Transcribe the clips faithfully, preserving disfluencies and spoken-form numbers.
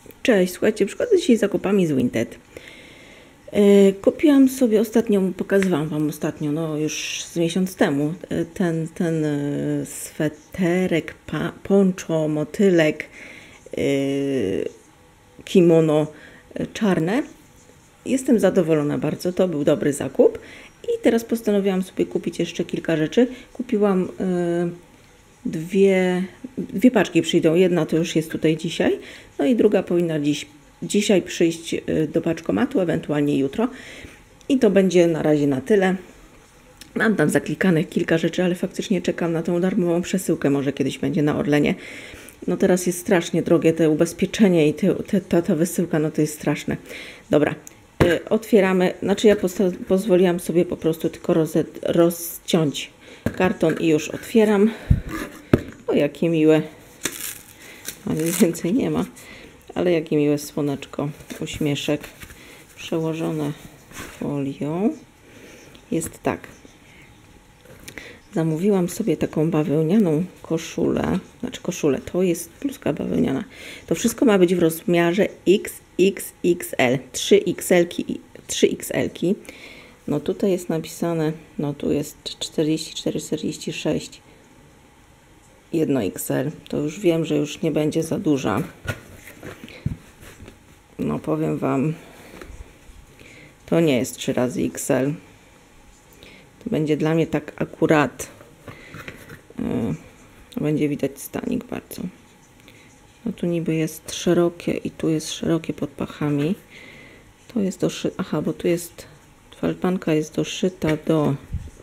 Cześć, słuchajcie, przychodzę dzisiaj z zakupami z Vinted. Yy, kupiłam sobie ostatnio, pokazywałam Wam ostatnio, no już z miesiąc temu, yy, ten, ten yy, sweterek, pa, poncho, motylek, yy, kimono yy, czarne. Jestem zadowolona bardzo, to był dobry zakup. I teraz postanowiłam sobie kupić jeszcze kilka rzeczy. Kupiłam yy, dwie, dwie paczki przyjdą. Jedna to już jest tutaj dzisiaj, no i druga powinna dziś, dzisiaj przyjść do paczkomatu, ewentualnie jutro. I to będzie na razie na tyle. Mam tam zaklikanych kilka rzeczy, ale faktycznie czekam na tą darmową przesyłkę. Może kiedyś będzie na Orlenie. No teraz jest strasznie drogie te ubezpieczenie i te, te, ta, ta wysyłka, no to jest straszne. Dobra. Otwieramy, znaczy ja pozwoliłam sobie po prostu tylko roz, rozciąć karton i już otwieram. O, jakie miłe, ale więcej nie ma, ale jakie miłe słoneczko, uśmieszek przełożone folią. Jest tak, zamówiłam sobie taką bawełnianą koszulę, znaczy koszulę, to jest bluzka bawełniana. To wszystko ma być w rozmiarze X X X L, trzy X L-ki, trzy X L-ki. No tutaj jest napisane, no tu jest czterdzieści cztery czterdzieści sześć, jedno X L. To już wiem, że już nie będzie za duża. No powiem Wam, to nie jest trzy razy X L. To będzie dla mnie tak akurat. Yy, będzie widać stanik bardzo. No tu niby jest szerokie i tu jest szerokie pod pachami. To jest doszyte, aha, bo tu jest, falbanka jest doszyta do,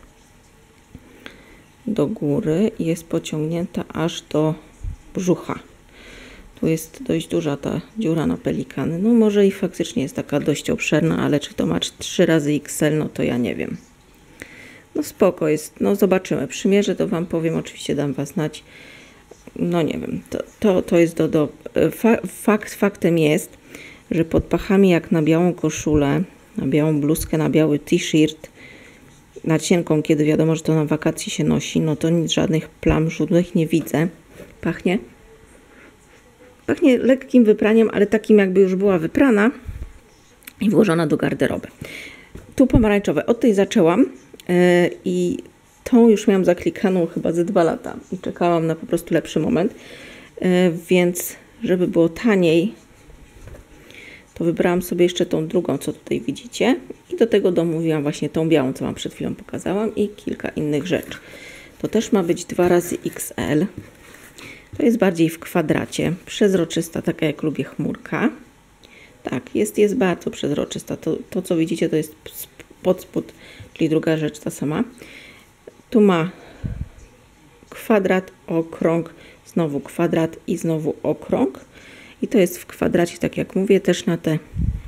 do góry i jest pociągnięta aż do brzucha. Tu jest dość duża ta dziura na pelikany. No może i faktycznie jest taka dość obszerna, ale czy to ma trzy razy X L, no to ja nie wiem. No spoko jest, no zobaczymy. Przymierzę, to Wam powiem, oczywiście dam Was znać. No nie wiem, to, to, to jest do... do fa, fakt, faktem jest, że pod pachami jak na białą koszulę, na białą bluzkę, na biały t-shirt, na cienką, kiedy wiadomo, że to na wakacje się nosi, no to nic, żadnych plam żółtych nie widzę. Pachnie? Pachnie lekkim wypraniem, ale takim jakby już była wyprana i włożona do garderoby. Tu pomarańczowe. Od tej zaczęłam yy, i tą już miałam zaklikaną chyba ze dwa lata i czekałam na po prostu lepszy moment, yy, więc żeby było taniej, to wybrałam sobie jeszcze tą drugą, co tutaj widzicie, i do tego domówiłam właśnie tą białą, co Wam przed chwilą pokazałam, i kilka innych rzeczy. To też ma być dwa razy X L. To jest bardziej w kwadracie, przezroczysta, taka jak lubię chmurka. Tak, jest, jest bardzo przezroczysta. To, to co widzicie, to jest pod spód, czyli druga rzecz ta sama. Tu ma kwadrat, okrąg, znowu kwadrat i znowu okrąg. I to jest w kwadracie, tak jak mówię, też na te,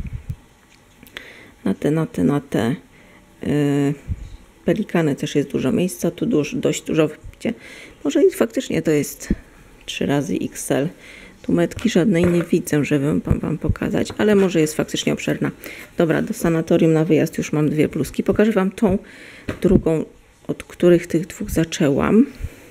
na te, na te, na te yy, pelikany też jest dużo miejsca. Tu duż, dość dużo, widzicie. Może i faktycznie to jest trzy razy X L. Tu metki żadnej nie widzę, żeby wam, wam pokazać, ale może jest faktycznie obszerna. Dobra, do sanatorium na wyjazd już mam dwie bluzki. Pokażę Wam tą drugą, od których tych dwóch zaczęłam.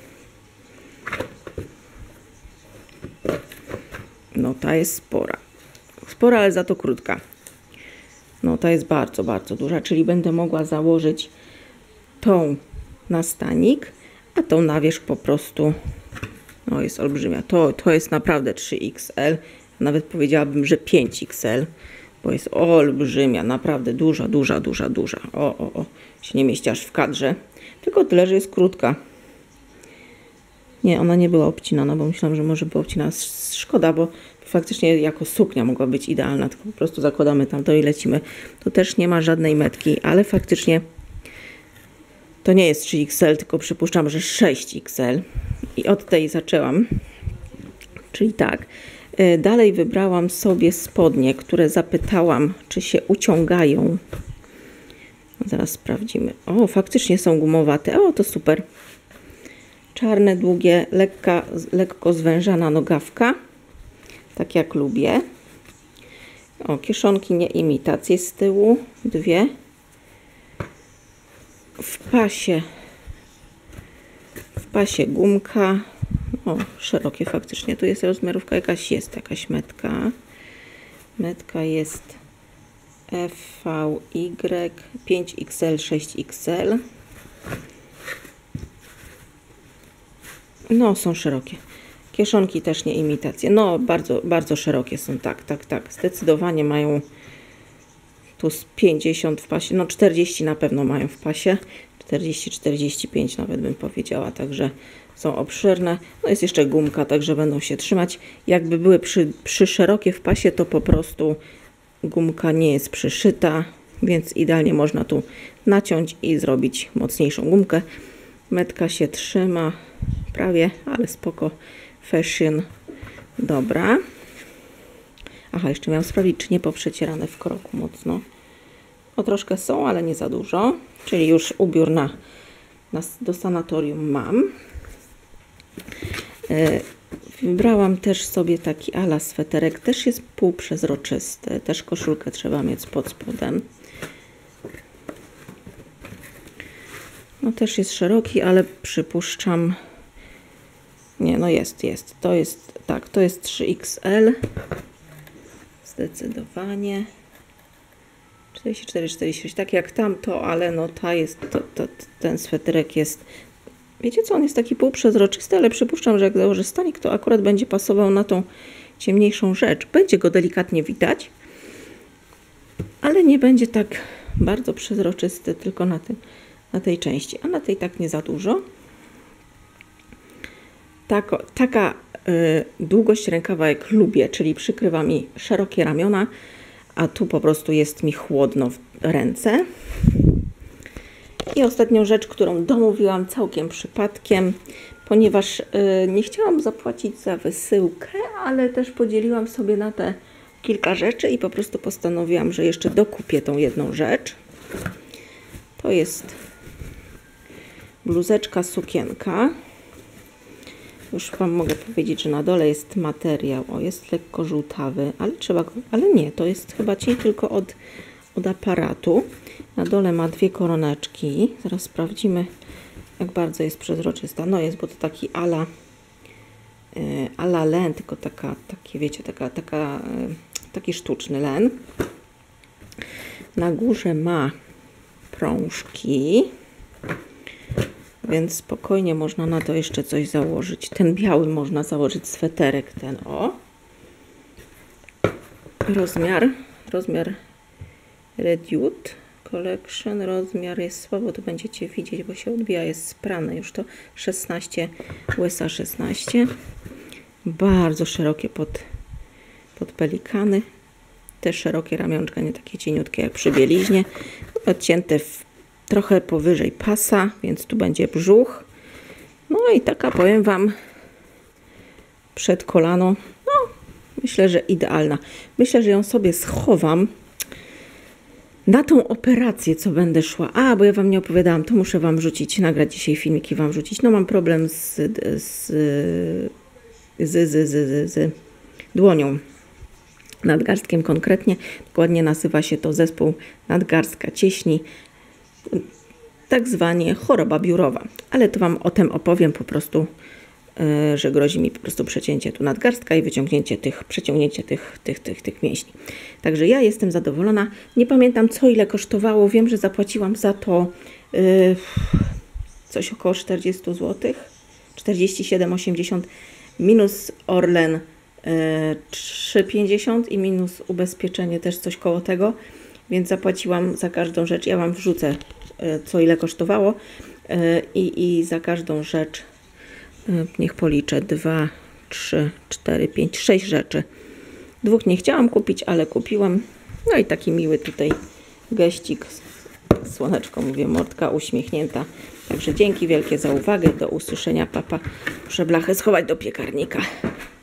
No ta jest spora. Spora, ale za to krótka. No ta jest bardzo, bardzo duża, czyli będę mogła założyć tą na stanik, a tą na wierzch po prostu. No jest olbrzymia. To, to jest naprawdę trzy X L. Nawet powiedziałabym, że pięć X L. Bo jest olbrzymia. Naprawdę duża, duża, duża, duża. O, o, o. Się nie mieści aż w kadrze. Tylko tyle, że jest krótka. Nie, ona nie była obcinana, bo myślałam, że może była obcinana. Szkoda, bo faktycznie jako suknia mogła być idealna. Tylko po prostu zakładamy tam to i lecimy. Tu też nie ma żadnej metki, ale faktycznie to nie jest trzy X L, tylko przypuszczam, że sześć X L. I od tej zaczęłam. Czyli tak. Dalej wybrałam sobie spodnie, które zapytałam, czy się uciągają. Zaraz sprawdzimy. O, faktycznie są gumowate. O, to super. Czarne, długie, lekka, lekko zwężana nogawka. Tak jak lubię. O, kieszonki nie imitacje z tyłu. Dwie. W pasie. W pasie gumka. O, szerokie faktycznie. Tu jest rozmiarówka, jakaś jest, jakaś metka. Metka jest F V Y pięć X L, sześć X L. No, są szerokie. Kieszonki też nie imitacje. No, bardzo, bardzo szerokie są. Tak, tak, tak. Zdecydowanie mają tu z pięćdziesiąt w pasie. No, czterdzieści na pewno mają w pasie. czterdzieści czterdzieści pięć nawet bym powiedziała. Także są obszerne. No, jest jeszcze gumka, także będą się trzymać. Jakby były przy, przy szerokie w pasie, to po prostu gumka nie jest przyszyta, więc idealnie można tu naciąć i zrobić mocniejszą gumkę. Metka się trzyma prawie, ale spoko. Fashion. Dobra. Aha, jeszcze miałam sprawdzić, czy nie poprzecierane w kroku mocno. No troszkę są, ale nie za dużo. Czyli już ubiór na, na, do sanatorium mam. Yy, wybrałam też sobie taki ala sweterek. Też jest półprzezroczysty. Też koszulkę trzeba mieć pod spodem. No też jest szeroki, ale przypuszczam... Nie, no jest, jest. To jest, tak, to jest trzy X L. Zdecydowanie. czterdzieści cztery, czterdzieści sześć. Tak jak tamto, ale no ta jest, to, to, ten sweterek jest... Wiecie co, on jest taki półprzezroczysty, ale przypuszczam, że jak założę stanik, to akurat będzie pasował na tą ciemniejszą rzecz. Będzie go delikatnie widać, ale nie będzie tak bardzo przezroczysty tylko na, tym, na tej części, a na tej tak nie za dużo. Tako, taka y, długość rękawa jak lubię, czyli przykrywa mi szerokie ramiona, a tu po prostu jest mi chłodno w ręce. I ostatnią rzecz, którą domówiłam całkiem przypadkiem, ponieważ y, nie chciałam zapłacić za wysyłkę, ale też podzieliłam sobie na te kilka rzeczy i po prostu postanowiłam, że jeszcze dokupię tą jedną rzecz. To jest bluzeczka, sukienka. Już Wam mogę powiedzieć, że na dole jest materiał. O, jest lekko żółtawy, ale trzeba go... Ale nie, to jest chyba cień tylko od, od aparatu. Na dole ma dwie koroneczki. Zaraz sprawdzimy, jak bardzo jest przezroczysta. No jest, bo to taki ala yy, ala len, tylko taka, takie wiecie, taka, taka, yy, taki sztuczny len. Na górze ma prążki. Więc spokojnie można na to jeszcze coś założyć. Ten biały można założyć sweterek, ten o. Rozmiar, rozmiar Reduced Collection, rozmiar jest słabo, to będziecie widzieć, bo się odbija, jest sprane już to szesnaście, U S A szesnaście. Bardzo szerokie pod, pod pelikany. Te szerokie ramionczka, nie takie cieniutkie jak przy bieliźnie. Odcięte w trochę powyżej pasa, więc tu będzie brzuch. No i taka, powiem Wam, przed kolano, no myślę, że idealna. Myślę, że ją sobie schowam na tą operację, co będę szła. A, bo ja Wam nie opowiadałam, to muszę Wam rzucić, nagrać dzisiaj filmiki, Wam rzucić. No mam problem z, z, z, z, z, z, z dłonią. Nadgarstkiem konkretnie. Dokładnie nazywa się to zespół nadgarstka cieśni. Tak zwanie choroba biurowa. Ale to Wam o tym opowiem po prostu, yy, że grozi mi po prostu przecięcie tu nadgarstka i wyciągnięcie tych, przeciągnięcie tych, tych, tych, tych mięśni. Także ja jestem zadowolona. Nie pamiętam, co ile kosztowało. Wiem, że zapłaciłam za to yy, coś około czterdzieści złotych. czterdzieści siedem osiemdziesiąt minus Orlen yy, trzy pięćdziesiąt i minus ubezpieczenie też coś koło tego. Więc zapłaciłam za każdą rzecz. Ja Wam wrzucę, co ile kosztowało. I, i za każdą rzecz, niech policzę, dwa, trzy, cztery, pięć, sześć rzeczy. Dwóch nie chciałam kupić, ale kupiłam. No i taki miły tutaj geścik. Słoneczko, mówię, mordka uśmiechnięta. Także dzięki wielkie za uwagę. Do usłyszenia, papa. Muszę blachę schować do piekarnika.